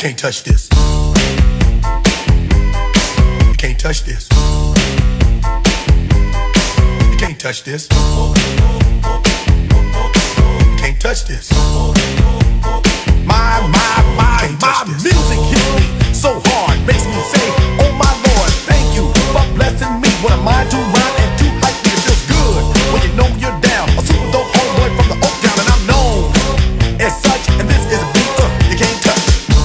can't touch this. You can't touch this. You can't touch this. You can't touch this. My music hits me so hard, makes me say, oh my Lord, thank you for blessing me. When a mind too round and too hype, it feels good when you know you're down. A super dope homeboy from the Oak Town, and I'm known as such. And this is a beat you can't touch.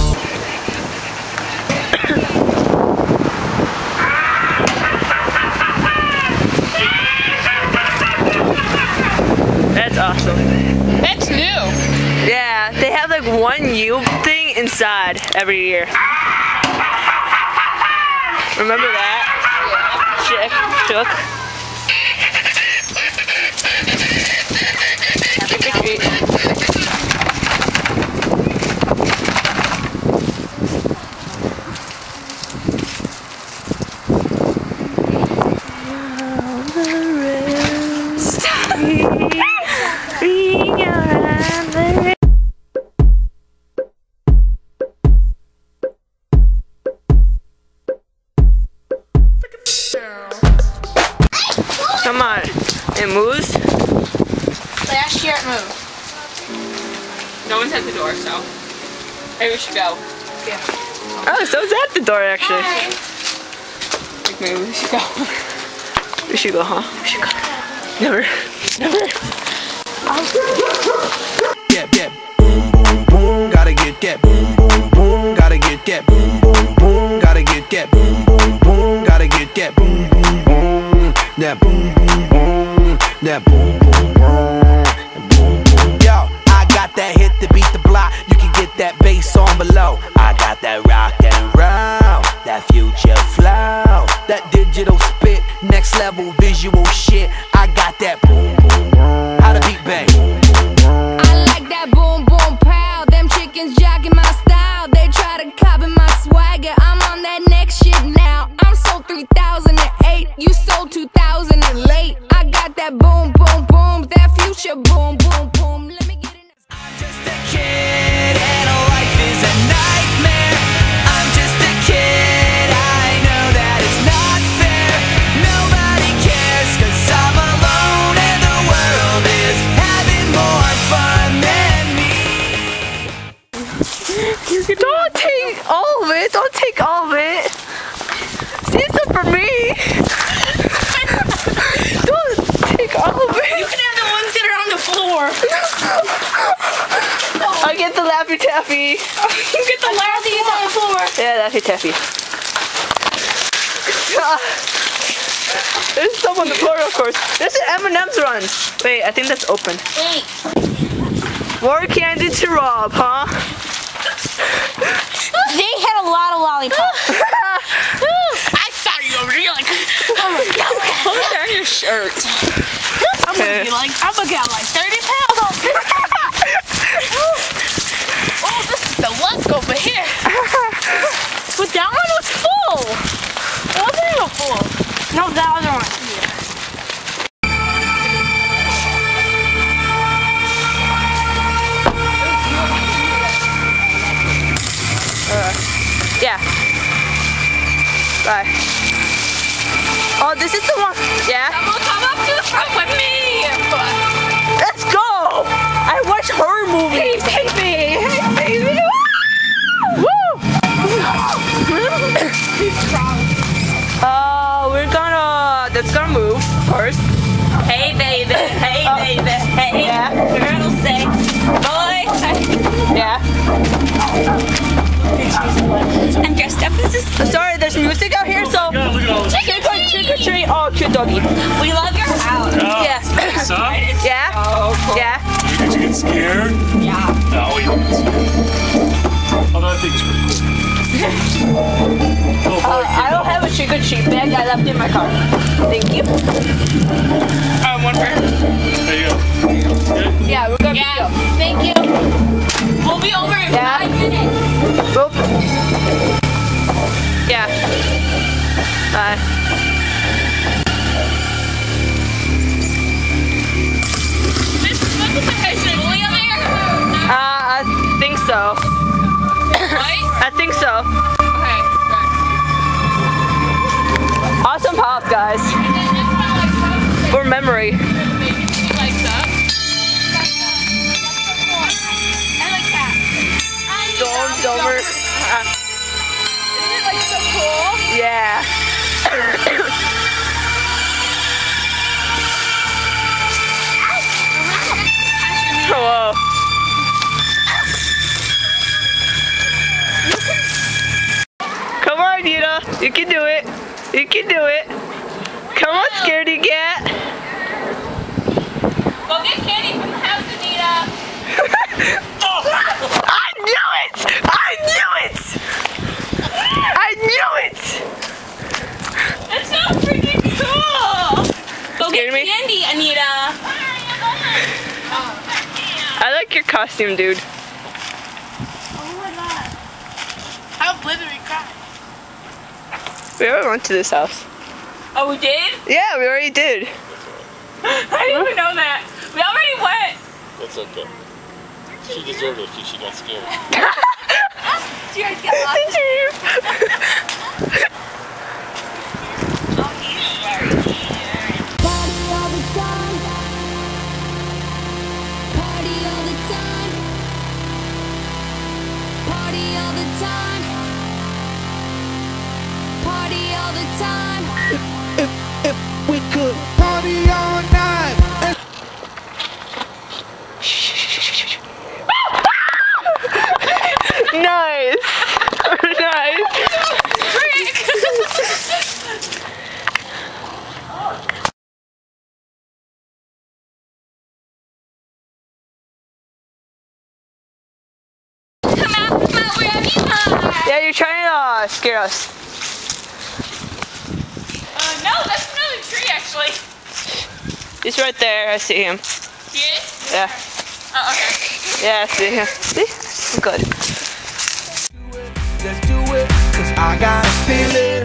That's awesome. That's new. Yeah, they have like one U thing inside every year. Remember that? Shook. Come on, it moves. Last year it moved. No one's at the door, so maybe we should go. Yeah. Oh, so it's at the door actually. Like maybe we should go. We should go, huh? We should go. Never. Yeah. Boom, boom, boom. Gotta get that. Boom, boom, boom. Gotta get that. Boom, boom, boom. Gotta get that. Boom, boom, boom. Gotta get that. Boom, boom, boom. That boom, boom, boom. That boom, boom, boom. Boom, boom. Yo, I got that hit to beat the block. You can get that bass on below. I got that rock and roll, that future flow, that digital spit, next level visual shit. I got that boom, boom, boom. How the beat bang? I like that boom, boom, pow. Them chickens jacking my style. They try to copy my swagger. I'm on that next shit now. I'm sold 3008. You sold 2000 and late. I got that boom, boom, boom. That future boom, boom, boom. Let me get in. I'm just a kid and life is a nightmare. I'm just a kid, I know that it's not fair. Nobody cares cause I'm alone and the world is having more fun than me. Don't take all of it. Don't take all of it. Save some for me. Don't take all of it. You can have the ones that are on the floor. I get the Laffy Taffy. You get the loudest on the floor. Yeah, Laffy Taffy. There's some on the floor, of course. There's an M&M's run. Wait, I think that's open. Wait. More candy to rob, huh? They had a lot of lollipops. I saw you over there. You're like, oh my god. Pull down your shirt. I'm gonna be like, I'm gonna get like 30 pounds off this. Oh, this is the luck over here. But that one was full. It wasn't even full. No, that other one. Yeah. Bye. Oh, this is the one. Yeah. Come up to the front with me. Let's go. I watch horror movies. Hey, baby. Hey, baby. Woo. We're gonna. That's gonna move, of course. Hey baby, hey baby, hey. Yeah. Girls say, boy. Yeah. I'm dressed up as a Sorry, there's music out here, so. Trick or treat. Oh, cute doggy. We love your house. Yeah. Son? Yeah. Oh, cool. Yeah. Did you get scared? Yeah. No, you didn't get scared. Oh, that thing's pretty cool. I don't have a trick or treat bag. I left it in my car. Thank you. One for her. There you go. Good? Yeah, we're gonna Yeah. go. Thank you. We'll be over in Yeah. 5 minutes. Oop. Yeah. Bye. Is Julie on there? I think so. Right? I guys. For memory. Stormed over. Isn't it like so cool? Yeah. Whoa. Come on, Nita. You can do it. You can do it. Come on, scaredy cat. Go get candy from the house, Anita. I knew it! I knew it! I knew it! That's so freaking cool. Go Scared get me? candy, Anita. I like your costume, dude. Oh my god. How glittery cry. We already went to this house. Oh, we did? Yeah, we already did. I didn't even know that. We already went. That's okay. She deserved it because she got scared. Did you guys get lost? Oh, he's very cute. Party all the time. Party all the time. Party all the time. Party all the time. If we could party all night. Nice. Nice. Come out, wherever you are. Yeah, you're trying to scare us. No, that's another tree, actually. He's right there. I see him. He is? Yeah. Oh, okay. Yeah, I see him. See? I'm good. Let's do it, cause I got a feeling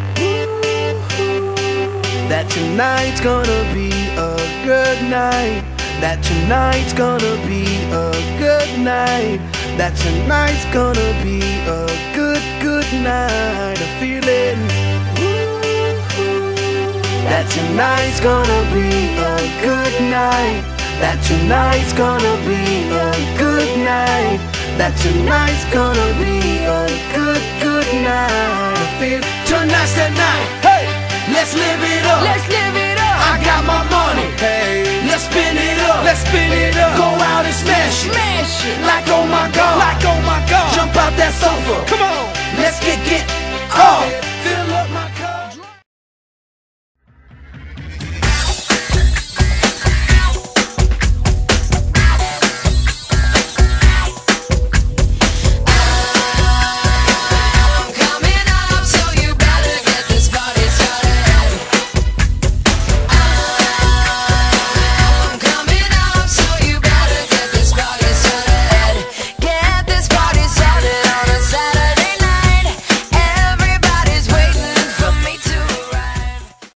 that tonight's gonna be a good night. That tonight's gonna be a good night. That tonight's gonna be a good night. A feeling that tonight's gonna be a good night. That tonight's gonna be a good night. That tonight's gonna be a good night. I feel tonight's the night. Hey, let's live it up. Let's live it up. I got my money. Hey, let's spin it up. Let's spin it up. Go out and smash it. Smash it. Like oh my god. Like oh my god. Jump out that sofa. Come